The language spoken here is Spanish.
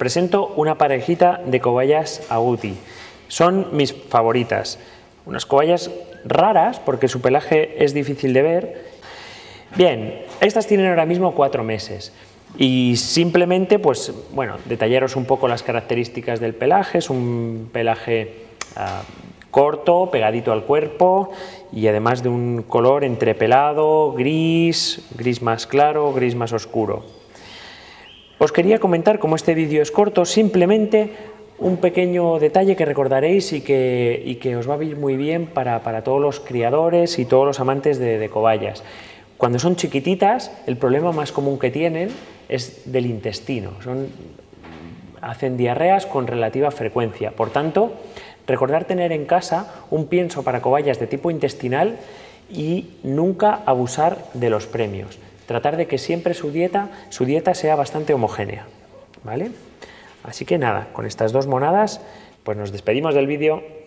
presento una parejita de cobayas agouti. Son mis favoritas. Unas cobayas raras porque su pelaje es difícil de ver. Bien, estas tienen ahora mismo 4 meses. Y simplemente, pues, bueno, detallaros un poco las características del pelaje. Es un pelaje corto, pegadito al cuerpo y además de un color entrepelado, gris más claro, gris más oscuro. Os quería comentar, como este vídeo es corto, simplemente un pequeño detalle que recordaréis y que os va a ir muy bien para todos los criadores y todos los amantes de cobayas. Cuando son chiquititas, el problema más común que tienen es del intestino. Hacen diarreas con relativa frecuencia. Por tanto, recordar tener en casa un pienso para cobayas de tipo intestinal y nunca abusar de los premios. Tratar de que siempre su dieta sea bastante homogénea, ¿vale? Así que nada, con estas 2 monadas, pues nos despedimos del vídeo.